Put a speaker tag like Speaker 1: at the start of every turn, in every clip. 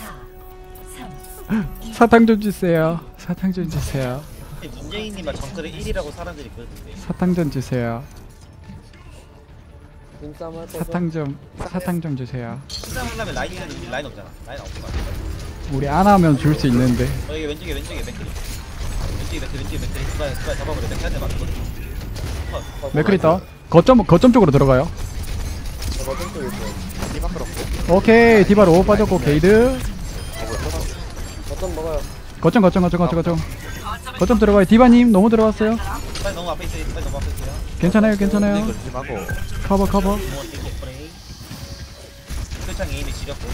Speaker 1: 사탕 좀 주세요. 사탕 좀 주세요.
Speaker 2: 문재인님만 정글에 1위라고 사람들이 그러던데.
Speaker 1: 사탕 좀 주세요.
Speaker 3: 눈싸움 할 거죠?
Speaker 1: 사탕 좀 주세요.
Speaker 2: 시장 하려면 라인 있는데 라인 없잖아. 라인 없을 것 같아.
Speaker 1: 우리 안 하면 줄 수 있는데.
Speaker 2: 여기 왼쪽에 맥크리. 왼쪽에 맥크리. 스바이 잡아버려. 맥크리 한대 맞거든.
Speaker 1: 맥크리 떠. 거점 쪽으로 들어가요.
Speaker 3: 저거 좀 쪽에 있어요.
Speaker 4: 디바 끌었고.
Speaker 1: 오케이 디바로 빠졌고 게이드.
Speaker 3: 어떤 먹어요?
Speaker 1: 거점 들어가요. 디바님 너무 들어왔어요.
Speaker 2: 스바이 너무 앞에 있어요.
Speaker 1: 괜찮아요.
Speaker 4: 이거 조심하고.
Speaker 1: 커버.
Speaker 2: 설창 에임이 지렸고.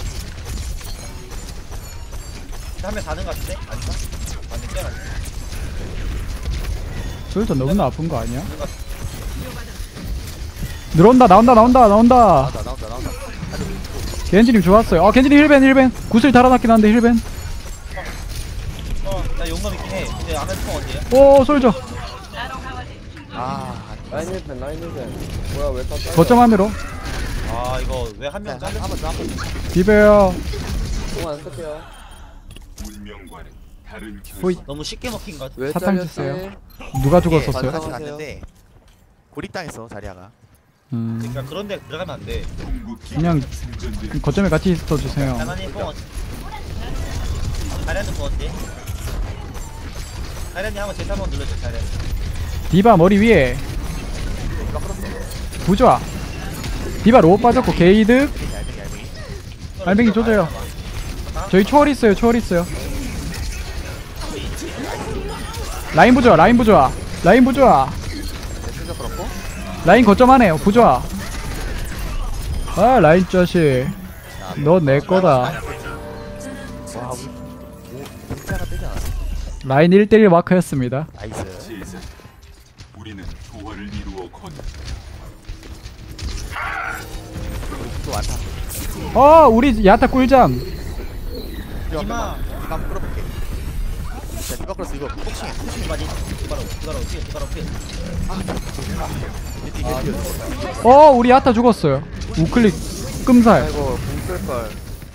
Speaker 2: 한명 사는 것 같은데? 아닌가? 안돼 깨어났네.
Speaker 1: 솔저 너무나 아픈 거 아니야? 나온다.
Speaker 4: 나온다.
Speaker 1: 겐지님 좋았어요. 겐지님 힐벤. 구슬 달아놨긴 한데 힐벤.
Speaker 2: 나 용감 있긴 해. 근데 아멘 총 언제야?
Speaker 1: 오 솔저.
Speaker 3: 라인 1펜 뭐야 왜 다 잘려?
Speaker 1: 거점 안으로.
Speaker 2: 아 이거 왜 한 명 잘렸어?
Speaker 4: 한번 더.
Speaker 1: 비벼요.
Speaker 3: 공안 쓸게요.
Speaker 1: 호이.
Speaker 2: 너무 쉽게 먹힌 것 같아.
Speaker 3: 왜
Speaker 1: 사탕
Speaker 3: 잘렸지?
Speaker 1: 주세요. 누가 죽었었어요?
Speaker 4: 같이 갔는데 고립당했어 자리아가.
Speaker 2: 그러니까 그런 데 들어가면 안 돼.
Speaker 1: 그냥 거점에 같이 있어 주세요.
Speaker 2: 하나님 뽕 어때? 자리한테 뽕 어때? 자리한테 한번 제트 한번 눌러줘. 자리한테.
Speaker 1: 디바 머리 위에. 부좌. 디바 로우 빠졌고 게이드. 알맹이 조져요. 저희 초월 있어요. 라인 부좌. 라인 거점 안에요. 부좌. 라인 자식. 너 내 거다.
Speaker 4: 와 우리 진짜가 뜨지 않았어.
Speaker 1: 라인 1대1 마크였습니다.
Speaker 4: 나이스.
Speaker 5: 우리는 조화를 이루어 건.
Speaker 4: 또 완타.
Speaker 1: 우리 야타 꿀잠.
Speaker 2: 이마.
Speaker 4: 디바 끌어볼게. 자 디바 끌었어 이거 폭싱해.
Speaker 2: 맞지? 디바로 피해.
Speaker 1: 우리 야타 죽었어요. 우클릭 끔살.
Speaker 3: 아이고 공 쓸걸.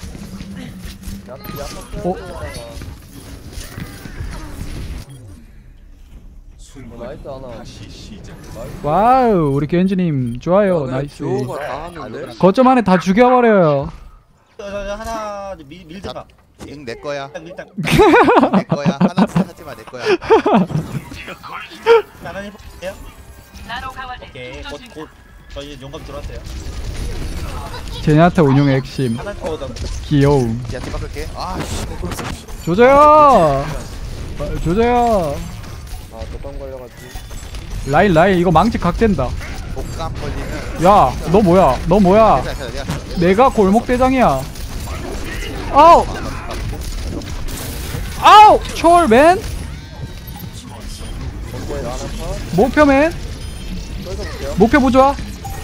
Speaker 3: 나이스 하나.
Speaker 5: 다시 시작.
Speaker 1: 와우 우리 겐지님 좋아요. 나이스.
Speaker 3: 듀오가 다 하는데?
Speaker 1: 거점 안에 다 죽여버려요.
Speaker 2: 저 하나 밀드가.
Speaker 4: 응 내 거야.
Speaker 2: 밀당.
Speaker 4: 내 거야. 하나 하지 마 내 거야.
Speaker 2: 하나님 볼게요. 오케이. 곧 저희 용감 들어왔어요.
Speaker 1: 제냐타 운용의 핵심
Speaker 2: 하나 나
Speaker 1: 귀여움.
Speaker 4: 야 디바 끌게. 아씨 내 끌었어.
Speaker 1: 조져요.
Speaker 3: 독감 걸려가지고.
Speaker 1: 라인 이거 망치 각된다.
Speaker 4: 독감 걸리면.
Speaker 1: 야 너 뭐야. 내가 골목 대장이야. 아우 초월맨. 목표맨. 목표 부좌.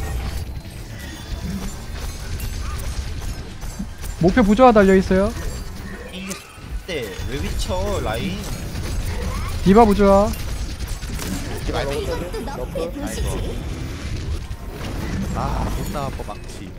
Speaker 1: 목표 부좌 달려있어요.
Speaker 2: 이때 왜 위쳐 라인?
Speaker 1: 디바 부좌.
Speaker 4: 디바 아이고. 존나 아파 망치.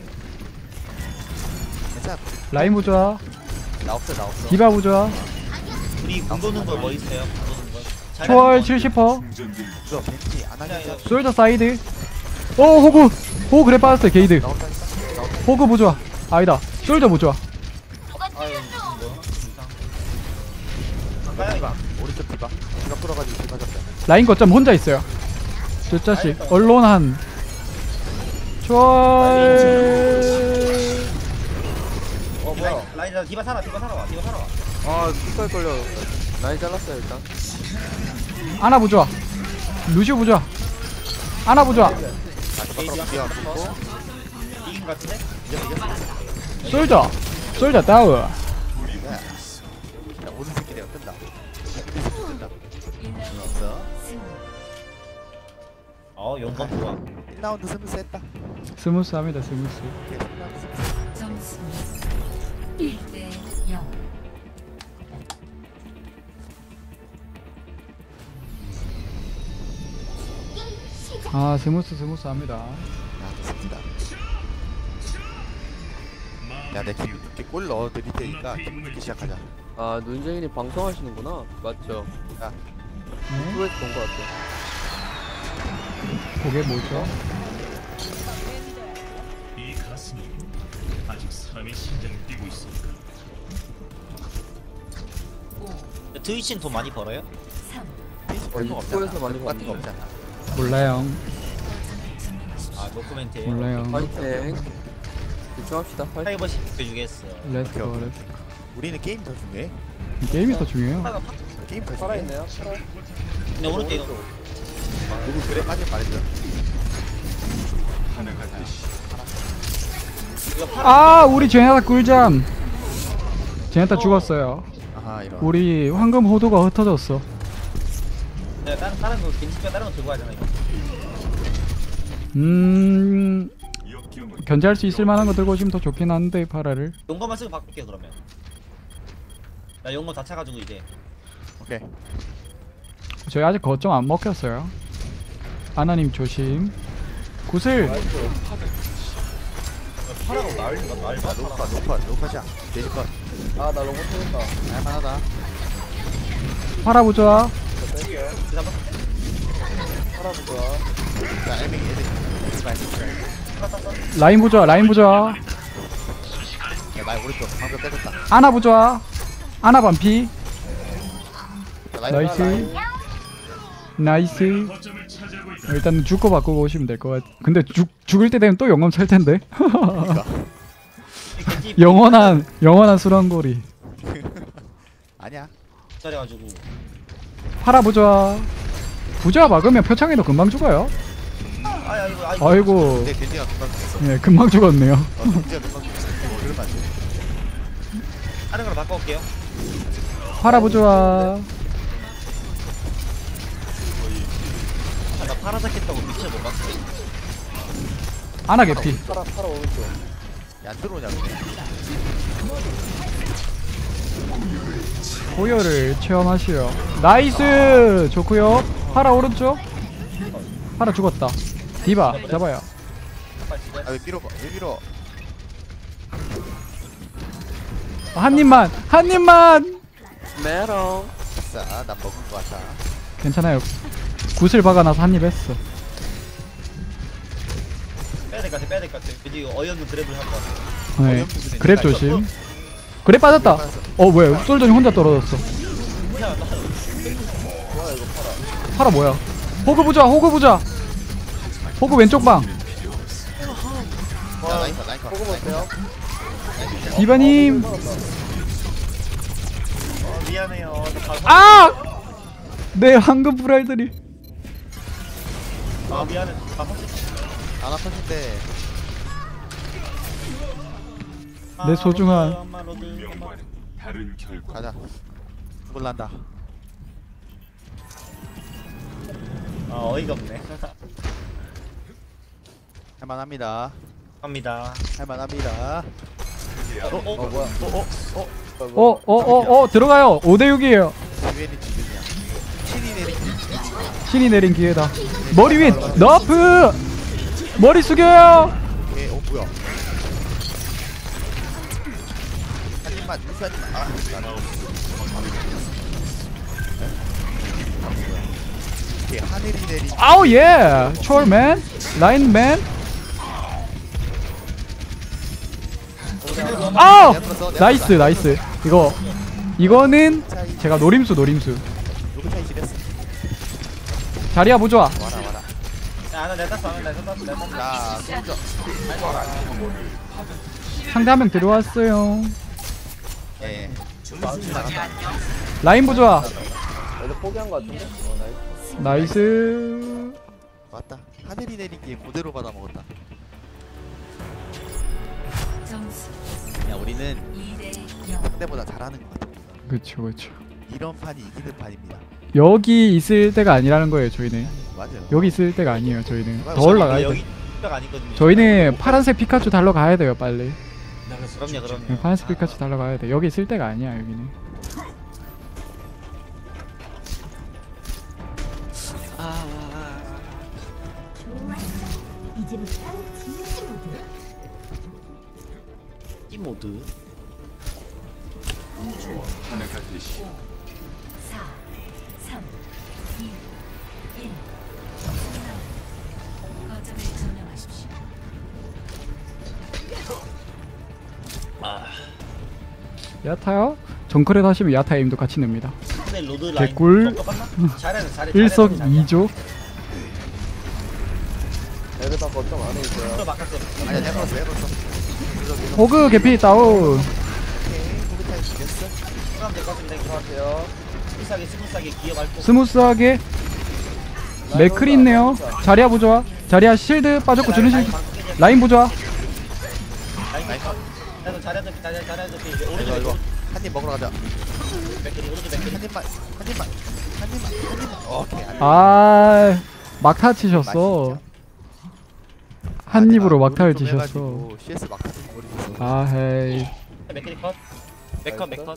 Speaker 4: 괜찮아.
Speaker 1: 라인 부좌.
Speaker 4: 나 없어.
Speaker 1: 디바 부좌.
Speaker 2: 우리 공 도는 거 뭐 있어요? 공 도는 거.
Speaker 1: 초월 70%.
Speaker 4: 이거 벤치 안 하냐?
Speaker 1: 솔저 사이드. 호구 그래 빠졌어요. 게이드.
Speaker 4: 나온다.
Speaker 1: 호구 부좌. 아니다 솔저 부좌.
Speaker 2: 아유 뭐 이상. 가야이가.
Speaker 4: 오른쪽 디바 끌어가지고 디바 잡자.
Speaker 1: 라인 거점 혼자 있어요. 저 자식 언론한. 초월.
Speaker 3: 뭐야?
Speaker 2: 라인 디바 살아 와.
Speaker 3: 킥걸 걸려. 라인 잘랐어요 일단.
Speaker 1: 아나 부좌. 루시오 부좌. 아나 부좌.
Speaker 2: 게이지
Speaker 4: 디바 끌고.
Speaker 2: 이긴 것 같은데?
Speaker 1: 솔저 다운.
Speaker 4: 야 모든 새끼 내가 뜬다.
Speaker 2: 용감 좋아.
Speaker 4: 1라운드 스무스 했다.
Speaker 1: 스무스합니다.
Speaker 4: 오케이, 1라운드 스무스.
Speaker 6: 점수 1대 0.
Speaker 1: 스무스합니다.
Speaker 4: 야 좋습니다. 야내골 넣어드릴 테니까 기분 좋게 시작하자.
Speaker 3: 아 눈쟁이님 방송하시는구나. 맞죠?
Speaker 1: 네?
Speaker 3: 유튜브에서 본 것 같아.
Speaker 1: 그게 뭐죠?
Speaker 5: 이 가슴이 아직 사람의 심장을 뛰고 있습니다.
Speaker 2: 트위치는 돈 많이 벌어요?
Speaker 6: 3,
Speaker 4: 별거 없잖아.
Speaker 3: 유튜브에서 많이
Speaker 4: 같은 거
Speaker 3: 봤는데.
Speaker 4: 없잖아.
Speaker 1: 몰라요.
Speaker 2: 아 노코멘트에요.
Speaker 1: 몰라요.
Speaker 3: 파이팅. 집중합시다. 파이팅.
Speaker 2: 파이버시 보여주겠어.
Speaker 1: 렛츠고.
Speaker 4: 오케이.
Speaker 1: 렛츠고.
Speaker 4: 우리는 게임 더 중요해.
Speaker 1: 게임이 더 중요해요.
Speaker 4: 게임 더 중요해.
Speaker 3: 살아있네요.
Speaker 2: 근데 오른쪽 이거
Speaker 4: 누구 그래 빠질 말해줘.
Speaker 5: 하나가 되시.
Speaker 1: 아, 우리 제네타 꿀잠. 제네타 죽었어요.
Speaker 4: 아하 이런.
Speaker 1: 우리 황금 호두가 흩어졌어.
Speaker 2: 내가 다른 거 괜찮으면 다른 거 들고 가잖아 이거.
Speaker 5: 역경은
Speaker 1: 견제할 수 있을 만한 거 들고 오시면 더 좋긴 한데 파라를.
Speaker 2: 용거만 쓰고 바꿀게 그러면. 나 용거 다 차가지고 이제.
Speaker 4: 오케이.
Speaker 1: 저희 아직 거점 안 먹혔어요. 아나님 조심. 구슬.
Speaker 2: 파라고 날리가
Speaker 4: 아 녹화샷. 돼지 것.
Speaker 3: 아나 로봇 터졌다.
Speaker 4: 할만하다.
Speaker 1: 파라 부좌.
Speaker 3: 저 뺄게요. 살아보 좋아.
Speaker 4: 자 엘맹이 애들.
Speaker 1: 라인 부좌. 라인 부좌.
Speaker 4: 야 나의 오른쪽 방금 빼줬다.
Speaker 1: 아나 부좌. 아나 반피.
Speaker 4: 자, 라인
Speaker 1: 나이스. 나이스.
Speaker 5: 거점을 차지하고 있다.
Speaker 1: 일단 죽고 바꾸고 오시면 될 것 같아. 근데 죽을 때 되면 또 영감 찰 텐데. 영원한 수랑고리.
Speaker 4: 아니야.
Speaker 2: 기다려가지고.
Speaker 1: 파라 부좌. 부좌 막으면 표창에도 금방 죽어요.
Speaker 2: 아야 이거
Speaker 1: 아이고.
Speaker 4: 내 돼지가 금방 죽었어.
Speaker 1: 예, 금방 죽었네요.
Speaker 4: 돼지가 금방 죽었어. 그러면 안 돼.
Speaker 2: 하는 걸로 바꿔올게요.
Speaker 1: 파라 부좌.
Speaker 2: 아, 나 파라잡겠다고 빛을 못 봤어.
Speaker 1: 아나 개피.
Speaker 3: 팔아 오른쪽.
Speaker 4: 야, 안 들어오냐 근데.
Speaker 1: 고열을 체험하시오. 나이스. 좋고요. 파라 오른쪽. 파라 죽었다. 디바 잡아요.
Speaker 4: 아왜 밀어? 왜 밀어?
Speaker 1: 한 입만. 한 입만.
Speaker 3: 메롱.
Speaker 4: 아싸, 나 먹은 거 같아.
Speaker 1: 괜찮아요. 굿을 박아놔서 한 입 했어.
Speaker 2: 빼야 될 것 같아. 빼야 될 것 같아. 근데 이거 어이없는 드랩을 한 것 같아.
Speaker 1: 네. 그랩 조심. 그랩 빠졌다. 뭐야? 솔전이 혼자 떨어졌어. 파라 뭐야? 호그 부자. 호그 부자. 호그 왼쪽 방.
Speaker 4: 야, 라인 컷, 라인 컷.
Speaker 3: 보고 보세요.
Speaker 1: 디바님.
Speaker 2: 미안해요.
Speaker 1: 아! 내 황금 브라이들이.
Speaker 2: 아 미안해.
Speaker 4: 안 아팠는데.
Speaker 1: 내 소중한.
Speaker 5: 명과는 다른 결과.
Speaker 4: 가자. 몰란다.
Speaker 2: 아 어이가 없네.
Speaker 4: 할만합니다.
Speaker 2: 갑니다.
Speaker 4: 할만합니다.
Speaker 3: 뭐야?
Speaker 1: 들어가요. 5대6이에요.
Speaker 4: 기회는 지금이야. 신이 내린
Speaker 1: 신이 내린 기회다. 머리 윗 너프. 머리 숙여요.
Speaker 4: 게. 뭐야? 한 입만, 유수 한 입만. 나는. 이게 하늘이 내린.
Speaker 1: 아우 예. 초월맨. 라인맨. 아우. 나이스 나이스. 이거는 제가 노림수.
Speaker 4: 누구 차이 지렸어?
Speaker 1: 자리야 부좋아.
Speaker 4: 와라.
Speaker 2: 야, 내가 땄어.
Speaker 4: 자, 손져.
Speaker 1: 상대 한 명 들어왔어요.
Speaker 4: 예.
Speaker 1: 라인 부좋아.
Speaker 3: 애들 포기한 거 같은데? 나이스.
Speaker 1: 나이스.
Speaker 4: 맞다. 하늘이 내린 게 그대로 받아 먹었다.
Speaker 6: 점수
Speaker 4: 야, 우리는
Speaker 6: 2대 0.
Speaker 4: 상대보다 잘하는 것 같아.
Speaker 1: 그쵸.
Speaker 4: 이런 판이 이기는 판입니다.
Speaker 1: 여기 있을 때가 아니라는 거예요. 저희는
Speaker 4: 맞아요.
Speaker 1: 여기 있을 때가 아니에요. 저희는 더 올라가야
Speaker 2: 여기
Speaker 1: 돼.
Speaker 2: 뼈가 아니거든요.
Speaker 1: 저희는 파란색 피카츄 달러 가야 돼요. 빨리.
Speaker 2: 그럼요.
Speaker 1: 네, 파란색 피카츄 달러 가야 돼. 여기 있을 때가 아니야. 여기는.
Speaker 2: 이 모드.
Speaker 6: 4, 3, 2, 1. 거점을 점령하십시오.
Speaker 1: 야타요? 정크렛 하시면 야타 에임도 같이 냅니다.
Speaker 2: 근데 로드 라인
Speaker 1: 개꿀.
Speaker 2: 잘해서 잘해.
Speaker 1: 일석이조.
Speaker 3: 애들 다 거점 안에 있어요.
Speaker 2: 또 바꿨어.
Speaker 4: 아니야 내가 걸었어 내가 걸었어.
Speaker 1: 호그 개피 다운.
Speaker 4: 오케이 호그 타임 죽였어.
Speaker 2: 그럼 될것 같은데.
Speaker 3: 안녕하세요.
Speaker 2: 스무스하게 기어 밟고.
Speaker 1: 스무스하게. 맥클이 있네요. 자리야 부좋아. 자리야 실드 빠졌고 주는 실드. 라인 부좋아.
Speaker 2: 라인 컷. 그래서 잘해서 잘해서 이제
Speaker 4: 이거
Speaker 2: 오른쪽
Speaker 4: 이거 한 입 먹으러 가자.
Speaker 2: 맥크리 오른쪽 맥크리.
Speaker 4: 한 입만 한 입만 한 입만 한 입만. 오케이.
Speaker 1: 아 막타 치셨어. 한 입으로 막타를 치셨어.
Speaker 4: CS 막타 좀 버리겠어.
Speaker 1: 아 헤이.
Speaker 2: 맥크리 컷. 맥컷 맥컷.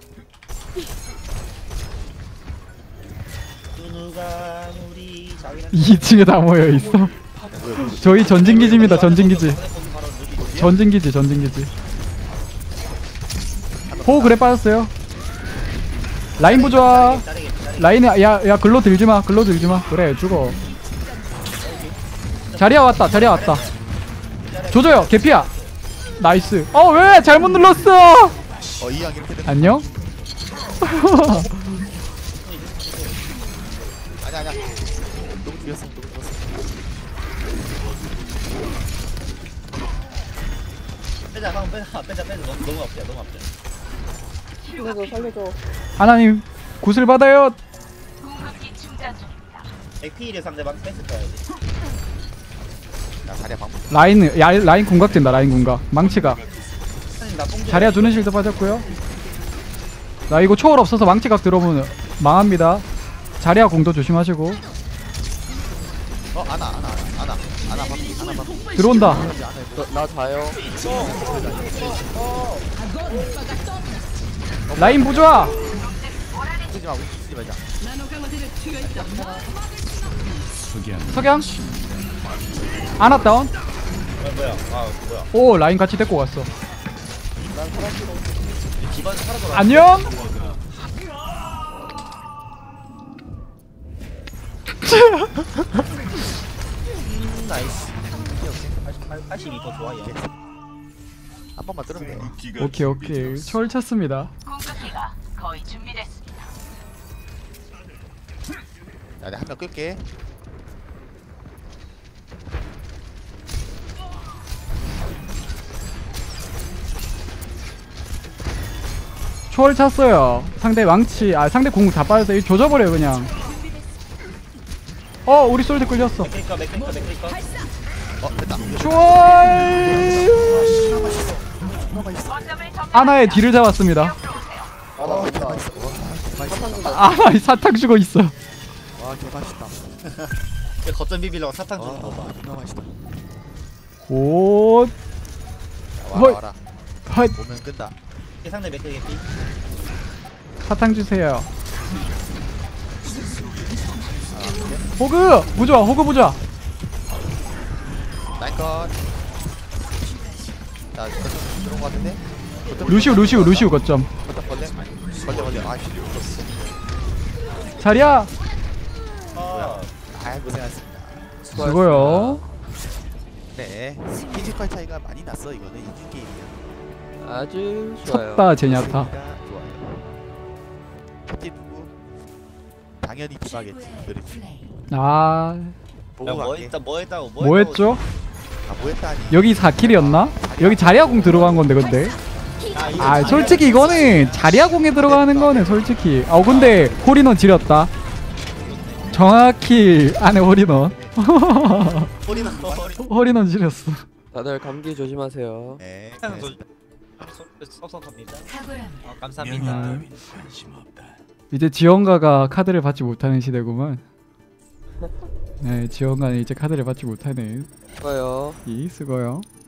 Speaker 2: 누가 우리 자기는
Speaker 1: 2층에 다 모여 있어. 저희 전진기지입니다. 전진기지. 전진기지 전진기지. 호 그래 빠졌어요. 라인 부좋아. 라인에 야야 글로 들지마. 글로 들지마. 그래 죽어. 자리야 왔다. 자리야 왔다. 조져요. 개피야. 나이스. 왜 잘못 눌렀어.
Speaker 4: 이왕 이렇게 되면
Speaker 1: 안녕.
Speaker 4: 아니야 너무 죽였어 너무 죽였어.
Speaker 2: 빼자 방 빼자 너무 앞이야 너무 앞이야.
Speaker 3: 살려줘.
Speaker 1: 하나님 굿을 받아요.
Speaker 2: 에피일의 상대방 뺐을 거야지.
Speaker 4: 야 자리야 방금.
Speaker 1: 라인 궁각 된다. 라인 궁각. 망치가.
Speaker 2: 사실 나 뽕.
Speaker 1: 자리야 주는 실드 빠졌고요. 나 이거 초월 없어서 망치각 들어오면 망합니다. 자리야 공도 조심하시고.
Speaker 4: 안아 방금 안아 방금.
Speaker 1: 들어온다.
Speaker 3: 나 자요.
Speaker 1: 라인 부좋아.
Speaker 4: 쓰지 마 쓰지 말자.
Speaker 1: 석양. 아나 다운.
Speaker 2: 뭐야? 뭐야?
Speaker 1: 오 라인 같이 데리고 갔어.
Speaker 2: 기반 사라져.
Speaker 1: 안녕.
Speaker 2: 나이스. 82% 좋아 얘.
Speaker 4: 한 번만 들으면 돼.
Speaker 1: 오케이 초월 찼습니다.
Speaker 7: 공격기가 거의 준비됐습니다.
Speaker 4: 야 내가 한 명 끌게.
Speaker 1: 초월 찼어요. 상대 망치 상대 공 다 빠져서 이거 조져버려요 그냥. 우리 솔드 끌렸어.
Speaker 2: 맥크리커.
Speaker 4: 됐다.
Speaker 1: 초월. 아나의 뒤를 잡았습니다. 아나 사탕 주고 있어.
Speaker 4: 와 개맛있다.
Speaker 2: 겉전 비비려고 사탕 주는 거 봐.
Speaker 4: 존나 맛있다.
Speaker 1: 오. 헐.
Speaker 4: 와라.
Speaker 1: 헛.
Speaker 4: 오면 끈다.
Speaker 2: 상대 맥크리 개피.
Speaker 1: 사탕 주세요. 호그 부좋아. 호그 부좋아.
Speaker 4: 라인컷. 나 거점 들어온 거 같은데?
Speaker 1: 루시우 거점.
Speaker 4: 거점 걸려. 아씨.
Speaker 1: 자리야.
Speaker 4: 고생하셨습니다.
Speaker 1: 수고요.
Speaker 4: 네. 피지컬 차이가 많이 났어. 이거는 이긴 게임이야.
Speaker 3: 아주 좋아요.
Speaker 1: 쳤다 제냐타.
Speaker 4: 좋아요. 캡틴 누구? 당연히 디바겠지. 그렇지.
Speaker 1: 아
Speaker 4: 보고 갈게.
Speaker 2: 뭐 했다고?
Speaker 1: 뭐 했죠?
Speaker 4: 뭐 했다니.
Speaker 1: 여기 4킬이었나? 여기 자리아공 들어간 건데 근데. 솔직히 이거는 자리아공에 들어가는 거네 솔직히. 근데 홀인원 지렸다. 정확히 안에 홀인원. 홀인원 지렸어.
Speaker 3: 다들 감기 조심하세요.
Speaker 4: 네.
Speaker 2: 섭섭합니다.
Speaker 6: 탁월함.
Speaker 2: 감사합니다.
Speaker 1: 이제 지원가가 카드를 받지 못하는 시대구만. 네, 지원가는 이제 카드를 받지 못하네.
Speaker 3: 좋아요.
Speaker 1: 수고요.